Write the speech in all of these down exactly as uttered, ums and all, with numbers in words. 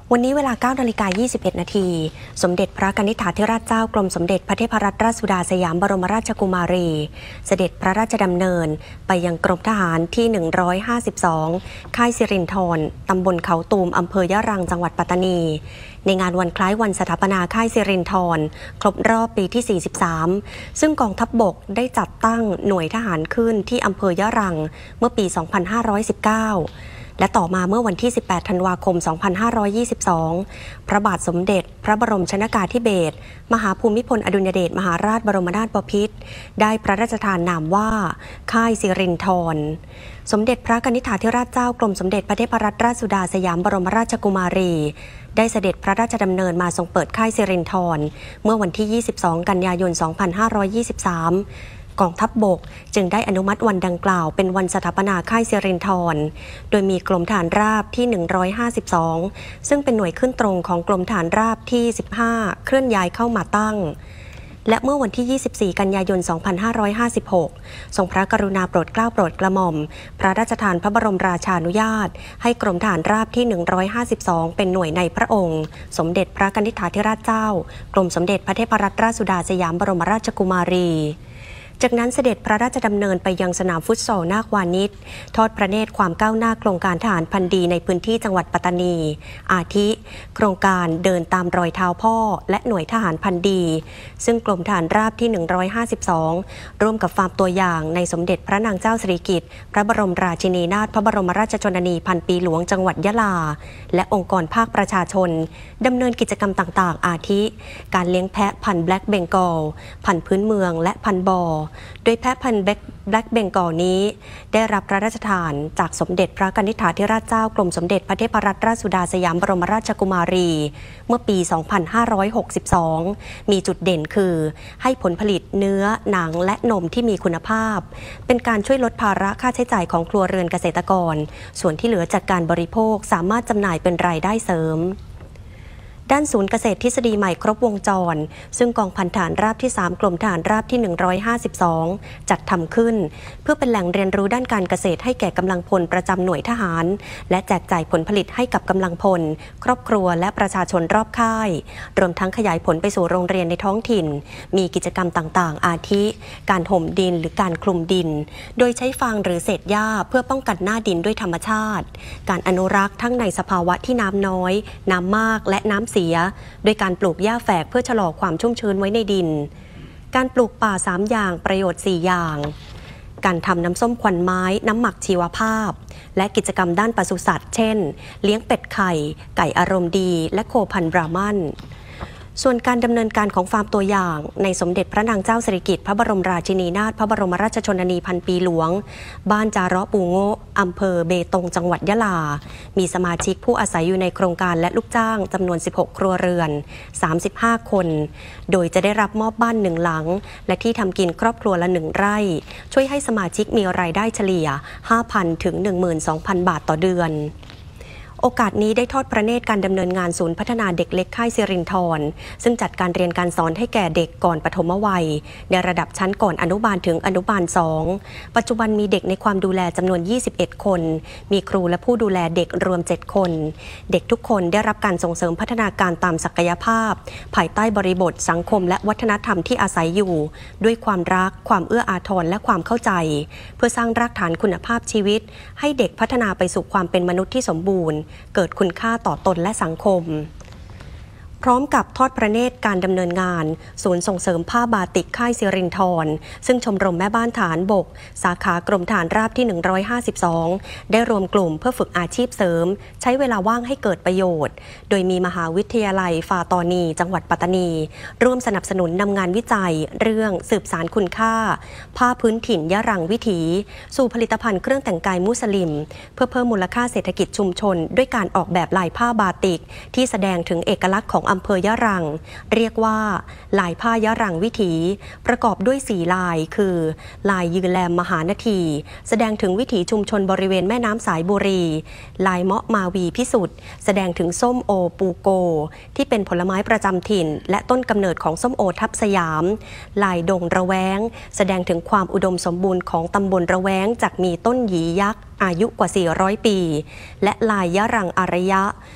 วันนี้เวลา เก้านาฬิกายี่สิบเอ็ดนาทีสมเด็จพระกนิษฐาธิราชเจ้ากรมสมเด็จพระเทพรัตนราชสุดาสยามบรมราชกุมารีเสด็จพระราชดำเนินไปยังกรมทหารที่หนึ่งร้อยห้าสิบสองค่ายสิรินธรตำบลเขาตูมอำเภอยะรังจังหวัดปัตตานีในงานวันคล้ายวันสถาปนาค่ายสิรินธรครบรอบปีที่สี่สิบสามซึ่งกองทัพบกได้จัดตั้งหน่วยทหารขึ้นที่อำเภอยะรังเมื่อปีสองพันห้าร้อยสิบเก้าและต่อมาเมื่อวันที่สิบแปดธันวาคมสองพันห้าร้อยยี่สิบสองพระบาทสมเด็จพระบรมชนกาธิเบศรมหาภูมิพลอดุลยเดชมหาราชบรมนาถบพิตรได้พระราชทานนามว่าค่ายสิรินธรสมเด็จพระกนิษฐาธิราชเจ้ากรมสมเด็จพระเทพรัตนราชสุดาสยามบรมราชกุมารีได้เสด็จพระราชดำเนินมาทรงเปิดค่ายสิรินธรเมื่อวันที่ยี่สิบสองกันยายนสองพันห้าร้อยยี่สิบสามกองทัพบกจึงได้อนุมัติวันดังกล่าวเป็นวันสถาปนาค่ายสิรินธรโดยมีกรมฐานราบที่หนึ่งร้อยห้าสิบสองซึ่งเป็นหน่วยขึ้นตรงของกรมฐานราบที่สิบห้าเคลื่อนย้ายเข้ามาตั้งและเมื่อวันที่ยี่สิบสี่กันยายนสองพันห้าร้อยห้าสิบหกทรงพระกรุณาโปรดเกล้าโปรดกระหม่อมพระราชทานพระบรมราชานุญาตให้กรมฐานราบที่หนึ่งร้อยห้าสิบสองเป็นหน่วยในพระองค์สมเด็จพระกนิษฐาธิราชเจ้ากรมสมเด็จพระเทพรัตนราชสุดาสยามบรมราชกุมารีจากนั้นเสด็จพระราชดำเนินไปยังสนามฟุตซอลนาควานิชทอดพระเนตรความก้าวหน้าโครงการทหารพันดีในพื้นที่จังหวัดปัตตานีอาทิโครงการเดินตามรอยเท้าพ่อและหน่วยทหารพันดีซึ่งกรมทหารราบที่หนึ่งร้อยห้าสิบสองร่วมกับฟาร์มตัวอย่างในสมเด็จพระนางเจ้าสิริกิติ์พระบรมราชินีนาถพระบรมราชชนนีพันปีหลวงจังหวัดยะลาและองค์กรภาคประชาชนดำเนินกิจกรรมต่างๆอาทิการเลี้ยงแพะพันธุ์แบล็กเบงกอลพันธุ์พื้นเมืองและพันธุ์บอโดยแพะพันธุ์แบล็กเบงกอลนี้ได้รับพระราชทานจากสมเด็จพระกนิษฐาธิราชเจ้ากรมสมเด็จพระเทพรัตนราชสุดาสยามบรมราชกุมารีเมื่อปีสองพันห้าร้อยหกสิบสองมีจุดเด่นคือให้ผลผลิตเนื้อหนังและนมที่มีคุณภาพเป็นการช่วยลดภาระค่าใช้จ่ายของครัวเรือนเกษตรกรส่วนที่เหลือจากการบริโภคสามารถจำหน่ายเป็นรายได้เสริมด้านศูนย์เกษตรทฤษฎีใหม่ครบวงจรซึ่งกองพันฐานราบที่สามกรมทหารราบที่หนึ่งร้อยห้าสิบสองจัดทำขึ้นเพื่อเป็นแหล่งเรียนรู้ด้านการเกษตรให้แก่กำลังพลประจำหน่วยทหารและแจกจ่ายผลผลิตให้กับกำลังพลครอบครัวและประชาชนรอบค่ายรวมทั้งขยายผลไปสู่โรงเรียนในท้องถิ่นมีกิจกรรมต่างๆอาทิการห่มดินหรือการคลุมดินโดยใช้ฟางหรือเศษหญ้าเพื่อป้องกันหน้าดินด้วยธรรมชาติการอนุรักษ์ทั้งในสภาวะที่น้ำน้อยน้ำมากและน้ำเสียโดยการปลูกหญ้าแฝกเพื่อชะลอความชุ่มชื้นไว้ในดินการปลูกป่าสามอย่างประโยชน์สี่อย่างการทำน้ำส้มควันไม้น้ำหมักชีวภาพและกิจกรรมด้านปศุสัตว์เช่นเลี้ยงเป็ดไข่ไก่อารมณ์ดีและโคพันธุ์บราหมันส่วนการดำเนินการของฟาร์มตัวอย่างในสมเด็จพระนางเจ้าสิริกิติ์พระบรมราชินีนาถพระบรมราชชนนีพันปีหลวงบ้านจาระปูโงะอำเภอเบตงจังหวัดยะลามีสมาชิกผู้อาศัยอยู่ในโครงการและลูกจ้างจำนวนสิบหกครัวเรือนสามสิบห้าคนโดยจะได้รับมอบบ้านหนึ่งหลังและที่ทำกินครอบครัวละหนึ่งไร่ช่วยให้สมาชิกมีรายได้เฉลี่ย ห้าพัน ถึง หนึ่งหมื่นสองพัน บาทต่อเดือนโอกาสนี้ได้ทอดพระเนตรการดำเนินงานศูนย์พัฒนาเด็กเล็กค่ายสิรินธรซึ่งจัดการเรียนการสอนให้แก่เด็กก่อนปฐมวัยในระดับชั้นก่อนอนุบาลถึงอนุบาลสองปัจจุบันมีเด็กในความดูแลจำนวนยี่สิบเอ็ดคนมีครูและผู้ดูแลเด็กรวมเจ็ดคนเด็กทุกคนได้รับการส่งเสริมพัฒนาการตามศักยภาพภายใต้บริบทสังคมและวัฒนธรรมที่อาศัยอยู่ด้วยความรักความเอื้ออาทรและความเข้าใจเพื่อสร้างรากฐานคุณภาพชีวิตให้เด็กพัฒนาไปสู่ความเป็นมนุษย์ที่สมบูรณ์เกิดคุณค่าต่อตนและสังคมพร้อมกับทอดพระเนตรการดำเนินงานศูนย์ส่งเสริมผ้าบาติกค่ายสิรินธรซึ่งชมรมแม่บ้านฐานบกสาขากรมฐานราบที่หนึ่งร้อยห้าสิบสองได้รวมกลุ่มเพื่อฝึกอาชีพเสริมใช้เวลาว่างให้เกิดประโยชน์โดยมีมหาวิทยาลัยฟาตอนีจังหวัดปัตตานีร่วมสนับสนุนนำงานวิจัยเรื่องสืบสานคุณค่าผ้าพื้นถิ่นยะรังวิถีสู่ผลิตภัณฑ์เครื่องแต่งกายมุสลิมเพื่อเพิ่มมูลค่าเศรษฐกิจชุมชนด้วยการออกแบบลายผ้าบาติกที่แสดงถึงเอกลักษณ์ของอำเภอยะรังเรียกว่าลายผ้ายะรังวิถีประกอบด้วยสี่ลายคือลายยืนแลมมหานาทีแสดงถึงวิถีชุมชนบริเวณแม่น้ำสายบุรีลายเมาะมาวีพิสุทธิ์แสดงถึงส้มโอปูโกที่เป็นผลไม้ประจำถิ่นและต้นกำเนิดของส้มโอทับสยามลายดงระแวงแสดงถึงความอุดมสมบูรณ์ของตำบลระแวงจากมีต้นหยียักษ์อายุกว่าสี่ร้อยปีและลายยะรังอารยะ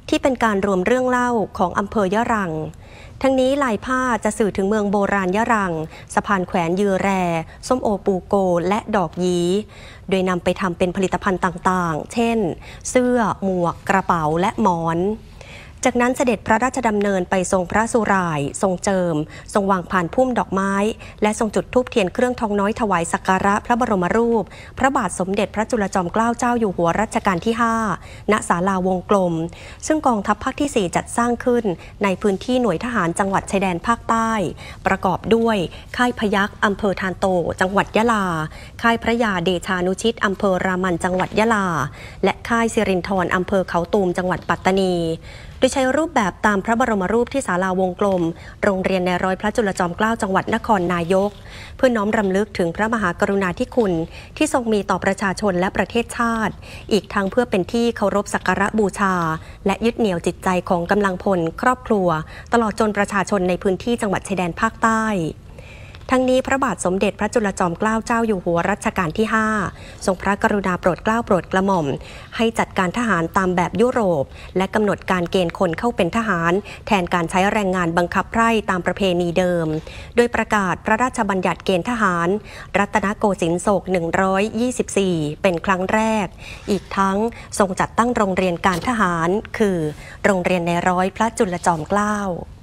ที่เป็นการรวมเรื่องเล่าของอำเภอยะรังทั้งนี้ลายผ้าจะสื่อถึงเมืองโบราณยะรังสะพานแขวนยือแรส้มโอปูโกและดอกยีโดยนำไปทำเป็นผลิตภัณฑ์ต่างๆเช่นเสื้อหมวกกระเป๋าและหมอนจากนั้นเสด็จพระราชดำเนินไปทรงพระสุร่ายทรงเจิมทรงวางผ่านพุ่มดอกไม้และทรงจุดธูปเทียนเครื่องทองน้อยถวายสักการะพระบรมรูปพระบาทสมเด็จพระจุลจอมเกล้าเจ้าอยู่หัวรัชกาลที่ห้าณศาลาวงกลมซึ่งกองทัพภาคที่สี่จัดสร้างขึ้นในพื้นที่หน่วยทหารจังหวัดชายแดนภาคใต้ประกอบด้วยค่ายพยัคฆ์อำเภอทานโตจังหวัดยะลาค่ายพระยาเดชานุชิตอำเภอรามันจังหวัดยะลาและค่ายสิรินธรอำเภอเขาตูมจังหวัดปัตตานีโดยใช้รูปแบบตามพระบรมรูปที่ศาลาวงกลมโรงเรียนในร้อยพระจุลจอมเกล้าจังหวัดนครนายกเพื่อน้อมรำลึกถึงพระมหากรุณาธิคุณที่ทรงมีต่อประชาชนและประเทศชาติอีกทั้งเพื่อเป็นที่เคารพสักการะบูชาและยึดเหนี่ยวจิตใจของกำลังพลครอบครัวตลอดจนประชาชนในพื้นที่จังหวัดชายแดนภาคใต้ทั้งนี้พระบาทสมเด็จพระจุลจอมเกล้าเจ้าอยู่หัวรัชกาลที่ห้าทรงพระกรุณาโปรดเกล้าโปรดกระหม่อมให้จัดการทหารตามแบบยุโรปและกำหนดการเกณฑ์คนเข้าเป็นทหารแทนการใช้แรงงานบังคับไพร่ตามประเพณีเดิมโดยประกาศพระราชบัญญัติเกณฑ์ทหารรัตนโกสินทร์ศกหนึ่งร้อยยี่สิบสี่เป็นครั้งแรกอีกทั้งทรงจัดตั้งโรงเรียนการทหารคือโรงเรียนในร้อยพระจุลจอมเกล้า